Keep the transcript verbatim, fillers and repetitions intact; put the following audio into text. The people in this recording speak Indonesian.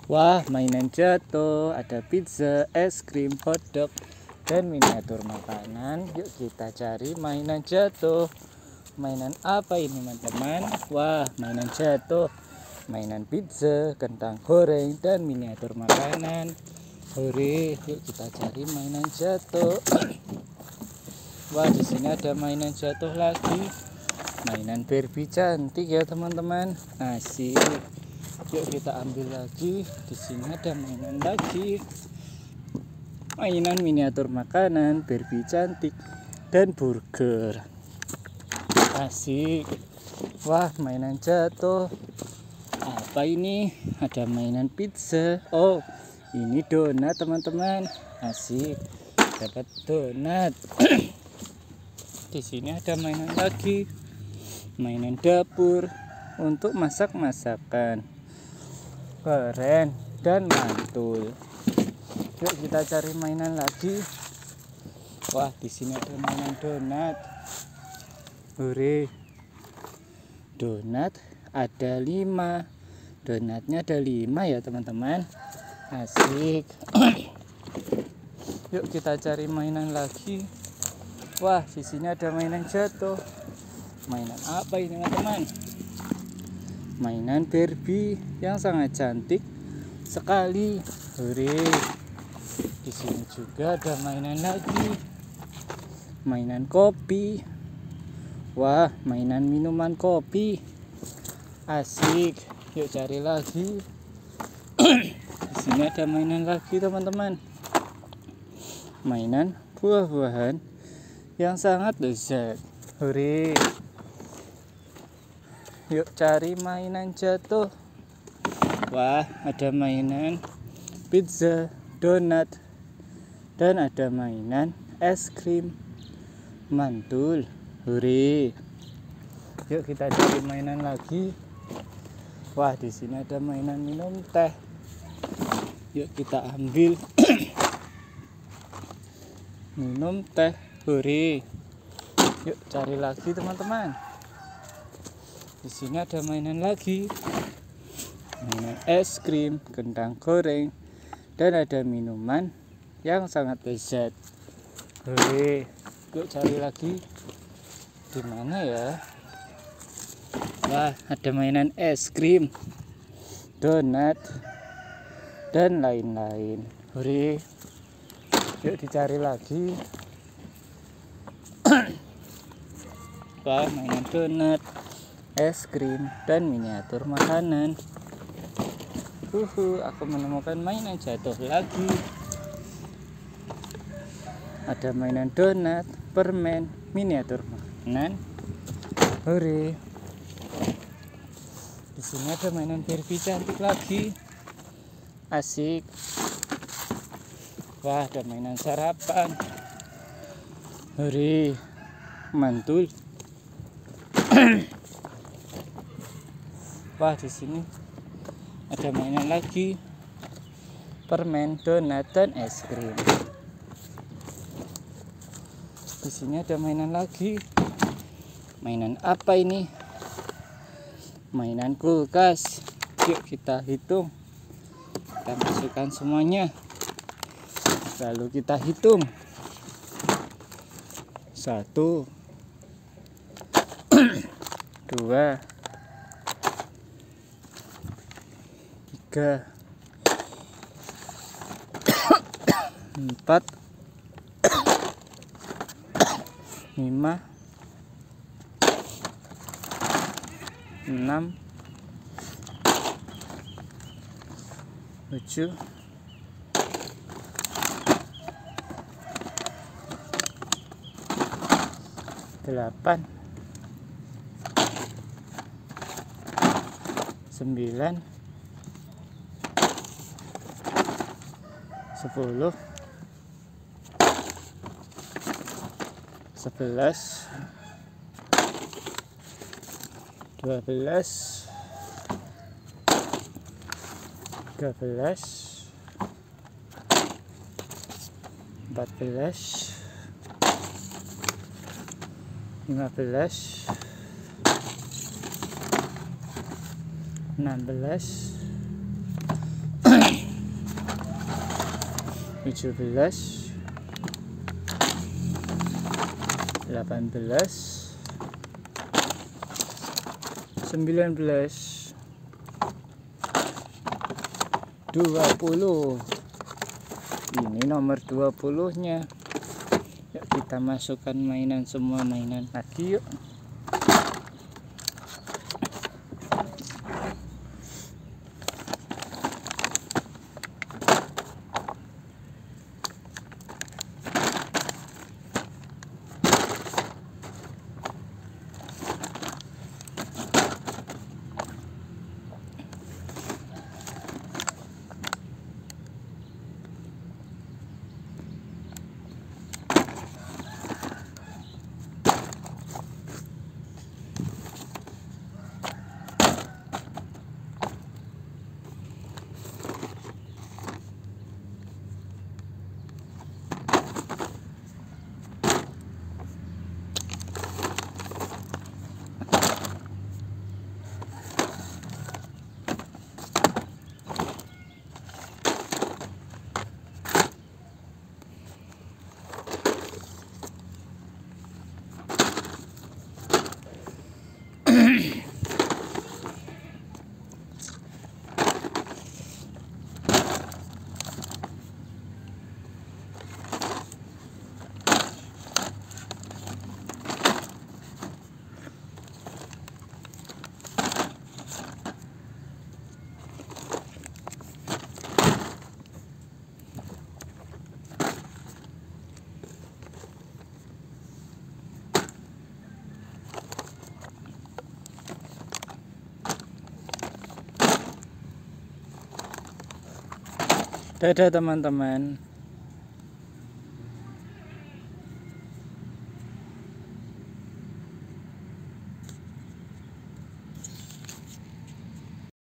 Wah, mainan jatuh, ada pizza, es krim, hotdog, dan miniatur makanan. Yuk kita cari mainan jatuh. Mainan apa ini teman-teman? Wah, mainan jatuh, mainan pizza, kentang goreng, dan miniatur makanan. Hore, yuk kita cari mainan jatuh. Wah, di sini ada mainan jatuh lagi. Mainan Barbie cantik ya teman-teman. Asik. Yuk kita ambil lagi. Di sini ada mainan lagi. Mainan miniatur makanan, Barbie cantik, dan burger. Asik. Wah, mainan jatuh. Apa ini? Ada mainan pizza. Oh, ini donat teman-teman. Asik. Dapat donat. Di sini ada mainan lagi. Mainan dapur untuk masak-masakan. Keren dan mantul. Yuk kita cari mainan lagi. Wah, di sini ada mainan donat. Hore. Donat ada lima. Donatnya ada lima ya teman-teman. Asik. Yuk kita cari mainan lagi. Wah, di sini ada mainan jatuh. Mainan apa ini teman-teman? Mainan Barbie yang sangat cantik sekali. Hore. Di sini juga ada mainan lagi. Mainan kopi. Wah, mainan minuman kopi. Asik. Yuk cari lagi. Di sini ada mainan lagi teman-teman. Mainan buah-buahan yang sangat lezat. Hore. Yuk cari mainan jatuh. Wah, ada mainan pizza, donat, dan ada mainan es krim. Mantul. Hore. Yuk kita cari mainan lagi. Wah, di sini ada mainan minum teh. Yuk kita ambil. Minum teh. Hore. Yuk cari lagi teman-teman. Di sini ada mainan lagi. Mainan es krim, kentang goreng, dan ada minuman yang sangat lezat. Hore. Yuk cari lagi. Di mana ya? Wah, ada mainan es krim, donat, dan lain-lain. Hore. Yuk dicari lagi. Wah, mainan donat, es krim, dan miniatur makanan. Uhu, aku menemukan mainan jatuh lagi. Ada mainan donat, permen, miniatur makanan. Hore. Di sini ada mainan Barbie cantik lagi. Asik. Wah, ada mainan sarapan. Hore. Mantul. Wah, di sini ada mainan lagi. Permen, donat, dan es krim. Di sini ada mainan lagi. Mainan apa ini? Mainan kulkas. Yuk kita hitung. Kita masukkan semuanya. Lalu kita hitung. Satu, dua, tiga, empat, lima, enam, tujuh, delapan, sembilan, sepuluh, sebelas, dua belas, tiga belas, empat belas, lima belas, enam belas, tujuh belas, delapan belas, sembilan belas, dua puluh. Ini nomor dua puluh nya. Yuk kita masukkan mainan, semua mainan lagi yuk. Dadah teman-teman.